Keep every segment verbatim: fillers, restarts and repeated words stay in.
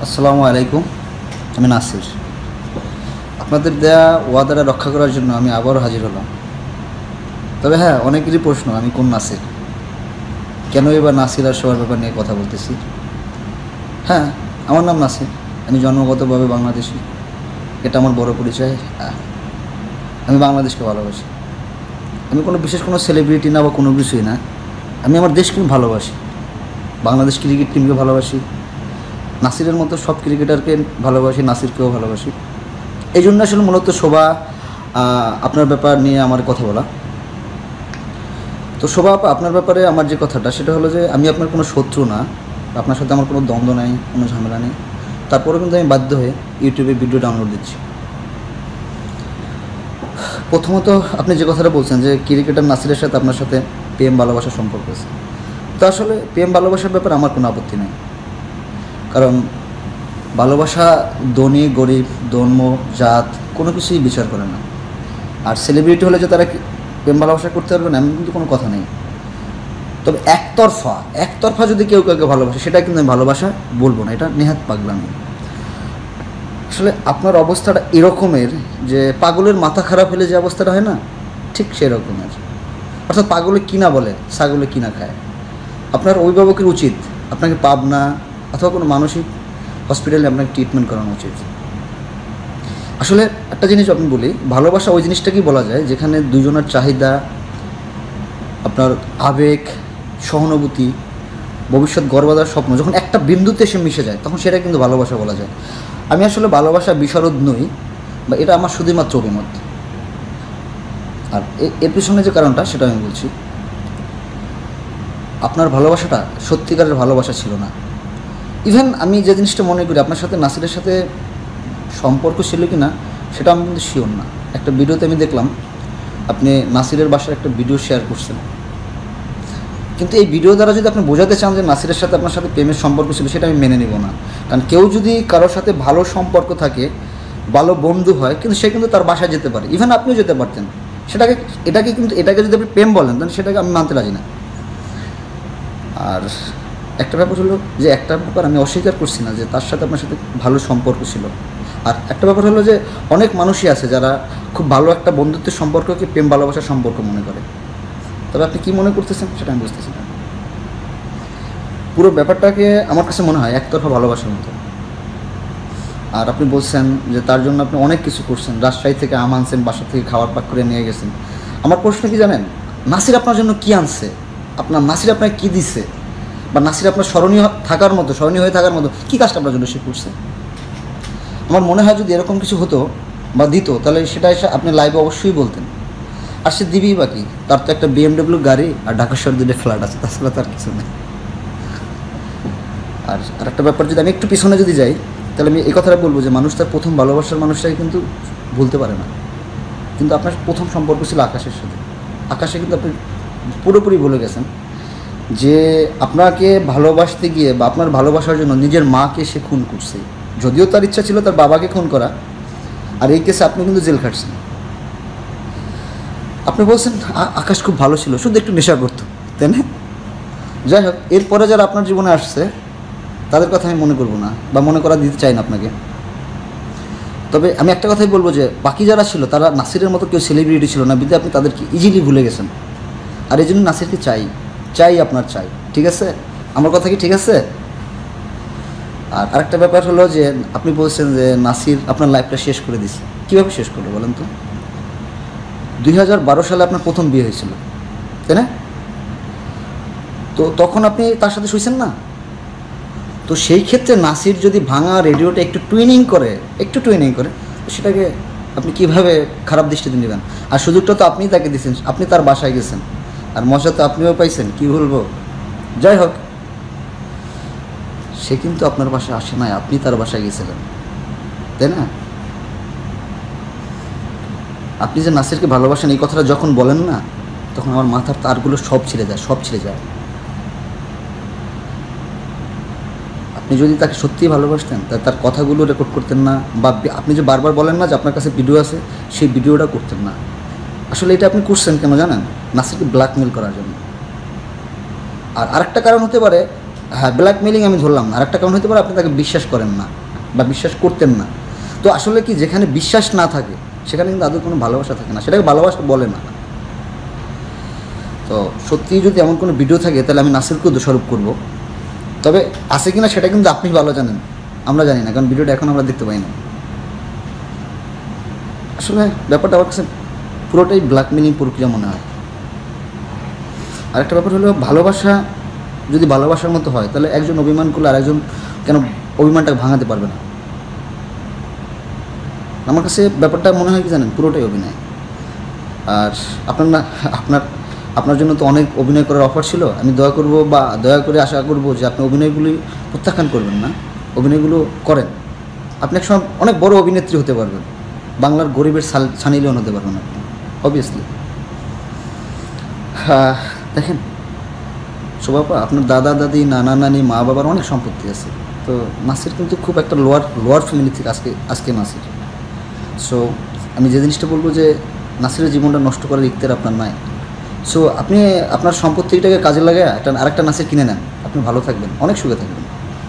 আসসালামু আলাইকুম। আমি নাসির। আপনাদের দেয়া ওয়াদাটা রক্ষা করার জন্য আমি আবারও হাজির হলাম। তবে হ্যাঁ, অনেকেরই প্রশ্ন আমি কোন নাসির, কেন এবার নাসির আর সবার ব্যাপার নিয়ে কথা বলতেছি। হ্যাঁ, আমার নাম নাসির, আমি জন্মগতভাবে বাংলাদেশি, এটা আমার বড় পরিচয়। আমি বাংলাদেশকে ভালোবাসি। আমি কোনো বিশেষ কোনো সেলিব্রিটি না বা কোনো কিছুই না, আমি আমার দেশকে ভালোবাসি, বাংলাদেশ ক্রিকেট টিমকে ভালোবাসি, নাসিরের মতো সব ক্রিকেটারকে ভালোবাসি, নাসিরকেও ভালোবাসি। এই জন্য আসলে মূলত শোভা আপনার ব্যাপার নিয়ে আমার কথা বলা। তো শোভা আপনার ব্যাপারে আমার যে কথাটা সেটা হলো যে আমি আপনার কোনো শত্রু না, আপনার সাথে আমার কোনো দ্বন্দ্ব নাই, কোনো ঝামেলা নেই। তারপরেও কিন্তু আমি বাধ্য হয়ে ইউটিউবে ভিডিও ডাউনলোড দিচ্ছি। প্রথমত আপনি যে কথাটা বলছেন যে ক্রিকেটার নাসিরের সাথে আপনার সাথে প্রেম ভালোবাসার সম্পর্ক আছে, তো আসলে প্রেম ভালোবাসার ব্যাপারে আমার কোনো আপত্তি নেই। কারণ ভালোবাসা ধনী গরিব ধর্ম জাত কোনো কিছুই বিচার করে না। আর সেলিব্রিটি হলে যে তারা প্রেম ভালোবাসা করতে পারবে না এমন কিন্তু কোনো কথা নেই। তবে একতরফা একতরফা যদি কেউ কাউকে ভালোবাসে সেটা কিন্তু আমি ভালোবাসা বলবো না, এটা নেহাত পাগলামি। আসলে আপনার অবস্থাটা এরকমের যে পাগলের মাথা খারাপ হলে যে অবস্থাটা হয় না, ঠিক সেরকমের। অর্থাৎ পাগলে কিনা বলে ছাগলে কিনা খায়। আপনার অভিভাবকের উচিত আপনাকে পাবনা অথবা কোনো মানসিক হসপিটালে আপনাকে ট্রিটমেন্ট করানো উচিত। আসলে একটা জিনিস আপনি বলি, ভালোবাসা ওই জিনিসটাকেই বলা যায় যেখানে দুজনের চাহিদা, আপনার আবেগ, সহানুভূতি, ভবিষ্যৎ গর্বাদার স্বপ্ন যখন একটা বিন্দুতে এসে মিশে যায় তখন সেটা কিন্তু ভালোবাসা বলা যায়। আমি আসলে ভালোবাসা বিশারদ নই, বা এটা আমার শুধুমাত্র অভিমত। আর এর পিছনে যে কারণটা সেটা আমি বলছি। আপনার ভালোবাসাটা সত্যিকারের ভালোবাসা ছিল না। ইভেন আমি যে জিনিসটা মনে করি আপনার সাথে নাসিরের সাথে সম্পর্ক ছিল কি না সেটা আমি কিন্তু শিওর না। একটা ভিডিওতে আমি দেখলাম আপনি নাসিরের বাসার একটা ভিডিও শেয়ার করছেন, কিন্তু এই ভিডিও দ্বারা যদি আপনি বোঝাতে চান যে নাসিরের সাথে আপনার সাথে প্রেমের সম্পর্ক ছিল, সেটা আমি মেনে নেব না। কারণ কেউ যদি কারোর সাথে ভালো সম্পর্ক থাকে, ভালো বন্ধু হয়, কিন্তু সে কিন্তু তার বাসায় যেতে পারে, ইভেন আপনিও যেতে পারতেন। সেটাকে এটাকে কিন্তু এটাকে যদি আপনি প্রেম বলেন তাহলে সেটাকে আমি মানতে রাজি না। আর একটা ব্যাপার হলো যে একটা ব্যাপার আমি অস্বীকার করছি না যে তার সাথে আপনার সাথে ভালো সম্পর্ক ছিল। আর একটা ব্যাপার হলো যে অনেক মানুষই আছে যারা খুব ভালো একটা বন্ধুত্বের সম্পর্ককে প্রেম ভালোবাসার সম্পর্ক মনে করে। তবে আপনি কী মনে করতেছেন সেটা আমি বুঝতেছি না। পুরো ব্যাপারটাকে আমার কাছে মনে হয় একতরফা ভালোবাসার মতো। আর আপনি বলছেন যে তার জন্য আপনি অনেক কিছু করছেন, রাজশাহী থেকে আম আনছেন, বাসা থেকে খাবার পাক করে নিয়ে গেছেন। আমার প্রশ্ন কি জানেন, নাসির আপনার জন্য কী আনছে? আপনার নাসির আপনাকে কী দিচ্ছে? বা নাসির আপনার স্মরণীয় থাকার মতো স্মরণীয় হয়ে থাকার মতো কী কাজটা আপনার জন্য সে করছে? আমার মনে হয় যদি এরকম কিছু হতো বা দিত তাহলে সেটা এসে আপনি লাইভে অবশ্যই বলতেন। আর সে দিবেই বাকি, তার তো একটা বিএমডব্লিউ গাড়ি আর ঢাকা শহর দুটো ফ্ল্যাট আছে, তাছাড়া তার কিছু নেই। আর আরেকটা ব্যাপার যদি আমি একটু পিছনে যদি যাই তাহলে আমি এই কথাটা বলবো যে মানুষ তার প্রথম ভালোবাসার মানুষটাকে কিন্তু ভুলতে পারে না। কিন্তু আপনার প্রথম সম্পর্ক ছিল আকাশের সাথে। আকাশে কিন্তু আপনি পুরোপুরি ভুলে গেছেন যে আপনাকে ভালোবাসতে গিয়ে বা আপনার ভালোবাসার জন্য নিজের মাকে সে খুন করছে। যদিও তার ইচ্ছা ছিল তার বাবাকে খুন করা, আর এই কেসে আপনি কিন্তু জেল খাটছেন। আপনি বলছেন আকাশ খুব ভালো ছিল, শুধু একটু নেশা করতো, তাই না? যাই হোক, এরপরে যারা আপনার জীবনে আসছে তাদের কথা আমি মনে করবো না বা মনে করা দিতে চাই না আপনাকে। তবে আমি একটা কথাই বলবো যে বাকি যারা ছিল তারা নাসিরের মতো কেউ সেলিব্রিটি ছিল না, বিধে আপনি তাদেরকে ইজিলি ভুলে গেছেন। আর এই জন্য নাসিরকে চাই চাই আপনার চাই, ঠিক আছে? আমার কথা কি ঠিক আছে? আর আরেকটা ব্যাপার হলো যে আপনি বলছেন যে নাসির আপনার লাইফটা শেষ করে দিছে। কীভাবে শেষ করলো বলেন তো? দুই হাজার বারো সালে আপনার প্রথম বিয়ে হয়েছিল, তাই না? তো তখন আপনি তার সাথে শুয়েছেন না? তো সেই ক্ষেত্রে নাসির যদি ভাঙা রেডিওটা একটু টুইনিং করে একটু টুইনিং করে সেটাকে আপনি কীভাবে খারাপ দৃষ্টিতে নেবেন? আর সুযোগটা তো আপনিই তাকে দিয়েছেন, আপনি তার বাসায় গেছেন, আর মজা তো আপনিও পাইছেন, কী বলবো। যাই হোক, সে কিন্তু আপনার বাসায় আসে নাই, আপনি তার বাসায় গেছিলেন, তাই না? আপনি যে নাসিরকে ভালোবাসেন এই কথাটা যখন বলেন না তখন আমার মাথার তারগুলো সব ছিঁড়ে যায়, সব ছিঁড়ে যায়। আপনি যদি তাকে সত্যিই ভালোবাসতেন তাহলে তার কথাগুলো রেকর্ড করতেন না, বা আপনি যে বারবার বলেন না যে আপনার কাছে ভিডিও আছে, সেই ভিডিওটা করতেন না। আসলে এটা আপনি করছেন কেন জানেন? নাসিরকে ব্ল্যাকমেল করার জন্য। আর আরেকটা কারণ হতে পারে হ্যাঁ, ব্ল্যাকমেলিং আমি ধরলাম না, আরেকটা কারণ হতে পারে আপনি তাকে বিশ্বাস করেন না বা বিশ্বাস করতেন না। তো আসলে কি, যেখানে বিশ্বাস না থাকে সেখানে কিন্তু আদৌ কোনো ভালোবাসা থাকে না, সেটাকে ভালোবাসা বলে না। তো সত্যিই যদি এমন কোনো ভিডিও থাকে তাহলে আমি নাসিরকেও দোষারোপ করব, তবে আছে কিনা সেটা কিন্তু আপনি ভালো জানেন, আমরা জানি না, কারণ ভিডিওটা এখন আমরা দেখতে পাই না। আসলে ব্যাপারটা আমার কাছে পুরোটাই ব্ল্যাকমেলিং প্রক্রিয়া মনে হয়। আরেকটা ব্যাপার হলো, ভালোবাসা যদি ভালোবাসার মতো হয় তাহলে একজন অভিমান করলে আরেকজন কেন অভিমানটাকে ভাঙাতে পারবে না? আমার কাছে ব্যাপারটা মনে হয় কি জানেন, পুরোটাই অভিনয়। আর আপনার না আপনার আপনার জন্য তো অনেক অভিনয় করার অফার ছিল, আমি দয়া করব বা দয়া করে আশা করব যে আপনি অভিনয়গুলি প্রত্যাখ্যান করবেন না, অভিনয়গুলো করেন। আপনি একসময় অনেক বড় অভিনেত্রী হতে পারবেন, বাংলার গরিবের ছানি লিওন হতে পারবেন আপনি, অবভিয়াসলি। হ্যাঁ, দেখেন শোভাপা, আপনার দাদা দাদি নানা নানি মা বাবার অনেক সম্পত্তি আছে, তো নাসির কিন্তু খুব একটা লোয়ার লোয়ার ফ্যামিলি থেকে আজকে আজকে নাসির। সো আমি যে জিনিসটা বলবো যে নাসিরের জীবনটা নষ্ট করার ইখতিয়ার আপনার নাই। সো আপনি আপনার সম্পত্তিটাকে কাজে লাগায় একটা আরেকটা নাসির কিনে নেন, আপনি ভালো থাকবেন, অনেক সুখে থাকবেন।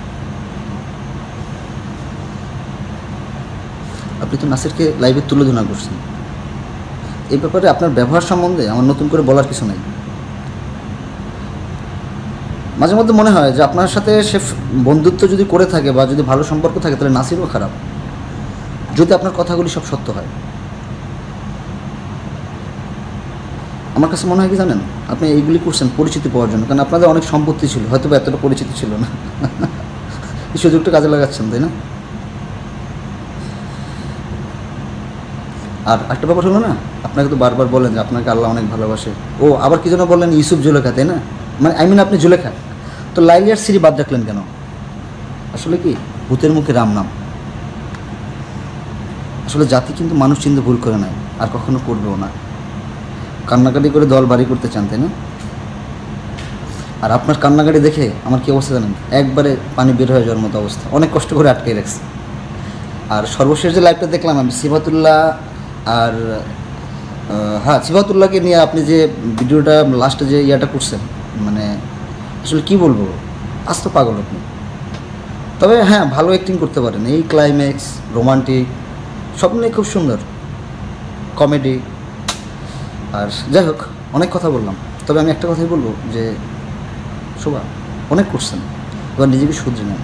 আপনি তো নাসিরকে লাইভে তুলে ধরা করছেন, এই ব্যাপারে আপনার ব্যবহার সম্বন্ধে আমার নতুন করে বলার কিছু নাই। মাঝে মধ্যে মনে হয় যে আপনার সাথে সে বন্ধুত্ব যদি করে থাকে বা যদি ভালো সম্পর্ক থাকে তাহলে নাসিরও খারাপ, যদি আপনার কথাগুলি সব সত্য হয়। আমার কাছে মনে হয় কি জানেন, আপনি এইগুলি করছেন পরিচিতি পাওয়ার জন্য, কারণ আপনাদের অনেক সম্পত্তি ছিল, হয়তো বা এতটা পরিচিতি ছিল না, এই সুযোগটা কাজে লাগাচ্ছেন, তাই না? আর একটা ব্যাপার হলো না, আপনাকে তো বারবার বলেন যে আপনাকে আল্লাহ অনেক ভালোবাসে। ও আবার কি যেন বললেন, ইউসুফ জুলেখা, তাই না? মানে আই মিন আপনি জুলেখা, তো লাইলিয়ার সিঁড়ি বাদ রাখলেন কেন? আসলে কি, ভূতের মুখে রাম নাম। আসলে জাতি কিন্তু মানুষ চিনতে ভুল করে নাই, আর কখনো করবেও না। কান্নাকাটি করে দল বাড়ি করতে চান, তাই না? আর আপনার কান্নাকাটি দেখে আমার কী অবস্থা জানেন, একবারে পানি বের হয়ে যাওয়ার মতো অবস্থা, অনেক কষ্ট করে আটকে রাখছি। আর সর্বশেষ যে লাইভটা দেখলাম আমি সিফাতুল্লাহ আর হ্যাঁ সিফাতুল্লাহকে নিয়ে আপনি যে ভিডিওটা লাস্টে যে ইয়াটা করছেন, মানে আসলে কি বলবো, আজ তো পাগল আপনি। তবে হ্যাঁ, ভালো অ্যাক্টিং করতে পারেন, এই ক্লাইম্যাক্স রোমান্টিক সব নিয়ে খুব সুন্দর কমেডি। আর যাই হোক, অনেক কথা বললাম, তবে আমি একটা কথাই বলবো যে শোভা অনেক করছেন, এবার নিজেকে শুধরে নেন,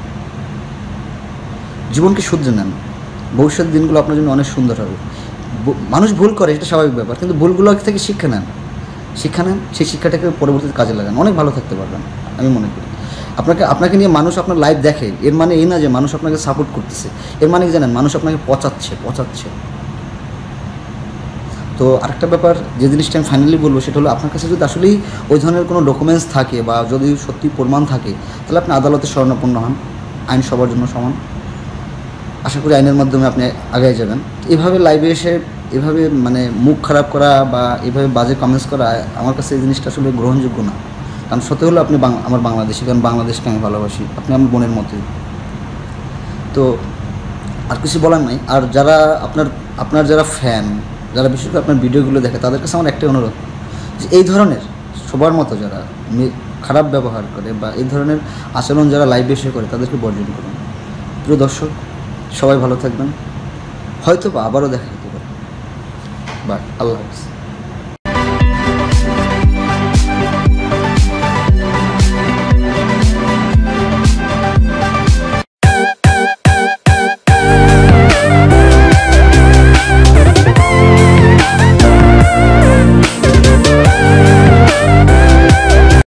জীবনকে শুধরে নেন, ভবিষ্যৎ দিনগুলো আপনার জন্য অনেক সুন্দর হবে। মানুষ ভুল করে, এটা স্বাভাবিক ব্যাপার, কিন্তু ভুলগুলো থেকে শিক্ষা নেন, শিক্ষা নেন, সেই শিক্ষাটাকে পরবর্তীতে কাজে লাগান, অনেক ভালো থাকতে পারবেন আমি মনে করি। আপনাকে আপনাকে নিয়ে মানুষ আপনার লাইভ দেখে, এর মানে এই না যে মানুষ আপনাকে সাপোর্ট করতেছে, এর মানে কি জানেন, মানুষ আপনাকে পচাচ্ছে পচাচ্ছে তো আরেকটা ব্যাপার যে জিনিসটা আমি ফাইনালি বলবো সেটা হলো, আপনার কাছে যদি আসলেই ওই ধরনের কোনো ডকুমেন্টস থাকে বা যদি সত্যি প্রমাণ থাকে তাহলে আপনি আদালতে শরণাপন্ন হন, আইন সবার জন্য সমান, আশা করি আইনের মাধ্যমে আপনি আগায় যাবেন। এভাবে লাইভে এসে এভাবে মানে মুখ খারাপ করা বা এভাবে বাজে কমেন্টস করা আমার কাছে এই জিনিসটা আসলে গ্রহণযোগ্য না। কারণ সত্যি হলো আপনি আমার বাংলাদেশি, কারণ বাংলাদেশকে আমি ভালোবাসি, আপনি আমার বোনের মতোই। তো আর কিছু বলার নাই। আর যারা আপনার আপনার যারা ফ্যান, যারা বিশেষ করে আপনার ভিডিওগুলো দেখে, তাদের কাছে আমার একটাই অনুরোধ যে এই ধরনের সবার মতো যারা খারাপ ব্যবহার করে বা এই ধরনের আচরণ যারা লাইভে এসে করে তাদেরকে বর্জন করুন। প্রিয় দর্শক, সবাই ভালো থাকবেন, হয়তো বা আবারও দেখা হতে পারে। বাই, আল্লাহ হাফিজ।